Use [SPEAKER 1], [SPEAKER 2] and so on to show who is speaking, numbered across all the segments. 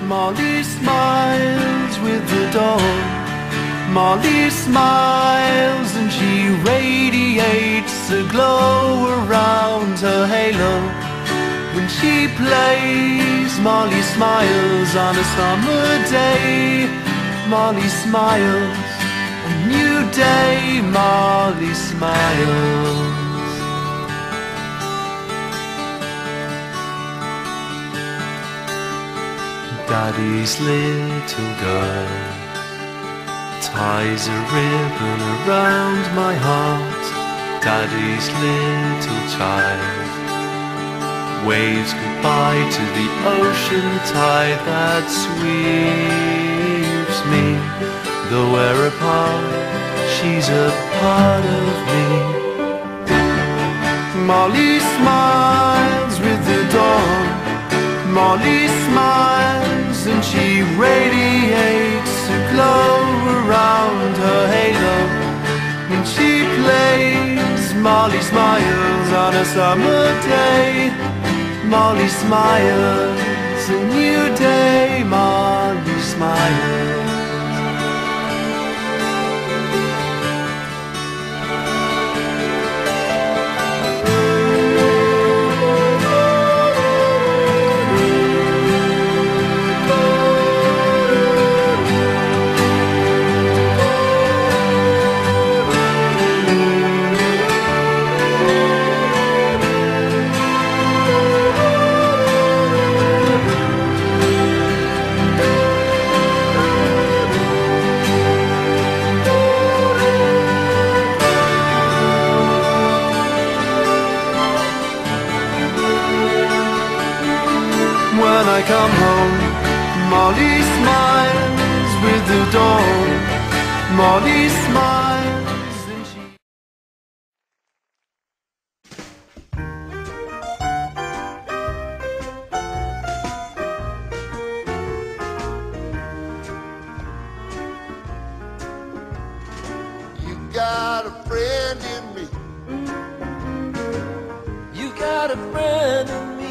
[SPEAKER 1] Molly smiles with the dawn. Molly smiles and she radiates a glow around her halo. When she plays, Molly smiles on a summer day. Molly smiles, a new day, Molly smiles. Daddy's little girl ties a ribbon around my heart. Daddy's little child waves goodbye to the ocean tide that sweeps me. Though we're apart, she's a part of me. Molly smiles with the dawn. Molly smiles and she radiates a glow around her halo. When she plays, Molly smiles on a summer day. Molly smiles, a new day, Molly smiles. When I come home, Molly smiles with the dawn. Molly smiles and she...
[SPEAKER 2] You got a friend in me.
[SPEAKER 3] You got a friend in me.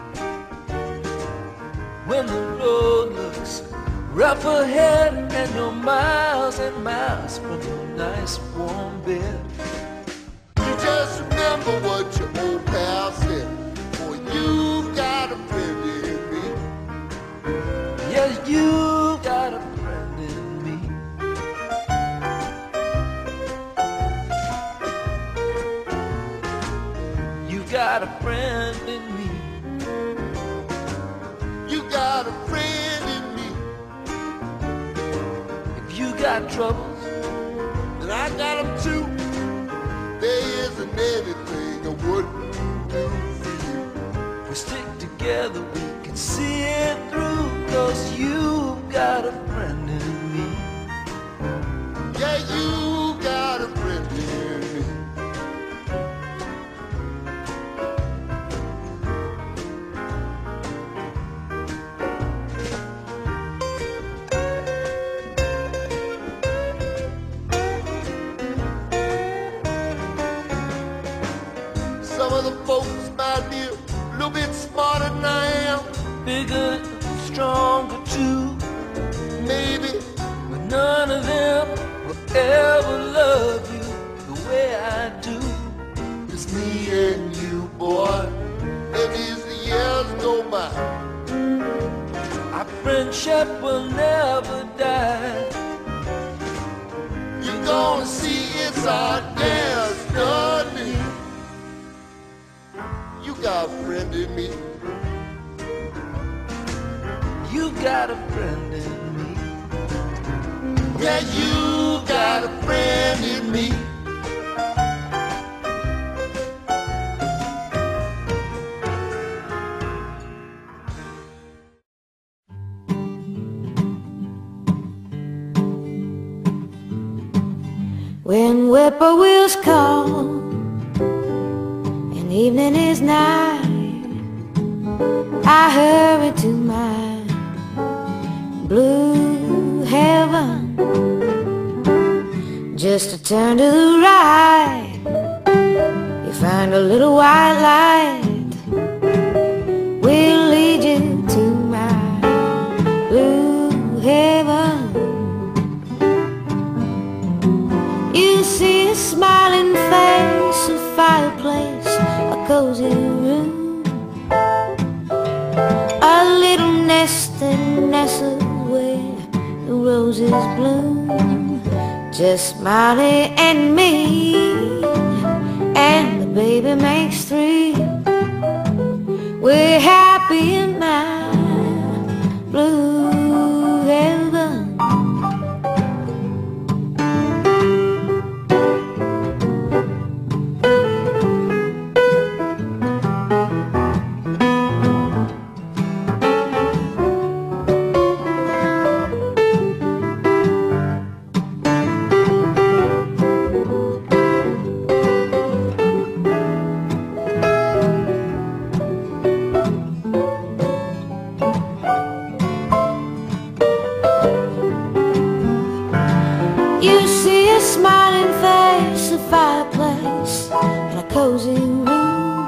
[SPEAKER 3] When the road looks rough ahead and you're miles and miles from your nice warm bed,
[SPEAKER 2] You just remember what your old pal said. Boy, you got a friend in me.
[SPEAKER 3] yeah, you got a friend in me. You got a friend in me.
[SPEAKER 2] You got a friend in me.
[SPEAKER 3] If you got troubles,
[SPEAKER 2] And I got them too. There isn't anything I wouldn't do for you.
[SPEAKER 3] we stick together, we can see it through. 'Cause you've got a friend in me.
[SPEAKER 2] Yeah, you got a friend in me. Some of the folks might be a little bit smarter than I am.
[SPEAKER 3] Bigger, stronger too.
[SPEAKER 2] Maybe,
[SPEAKER 3] But none of them will ever love you the way I do.
[SPEAKER 2] it's me and you, boy. And as the years go by,
[SPEAKER 3] Our friendship will never die.
[SPEAKER 2] you're gonna see it's our destiny. You got a friend in me.
[SPEAKER 3] You got a friend in me.
[SPEAKER 2] Yeah, you got a friend in me.
[SPEAKER 4] When whippoorwills call and evening is nigh, I hurry to my blue heaven, just to turn to the right. You find a little white light will lead you to my nest that nestles where the roses bloom. Just Molly and me, and the baby makes three. We're happy in my blue heaven. You see a smiling face, a fireplace, and a cozy room.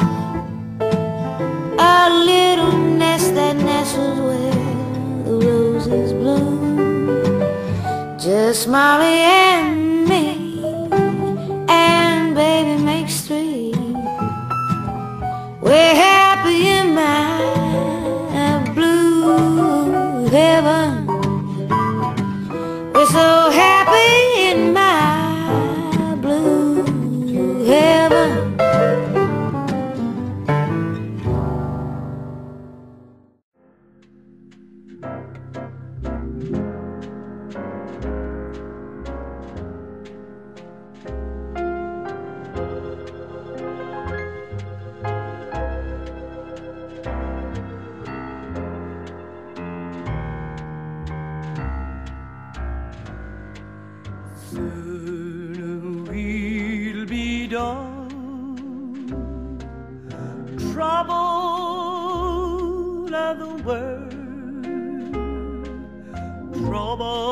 [SPEAKER 4] A little nest that nestles where the roses bloom. Just Molly and me, and baby makes three. We're happy in my blue heaven. We're so happy in my blue heaven.
[SPEAKER 3] Soon we'll be done. Trouble of the world, trouble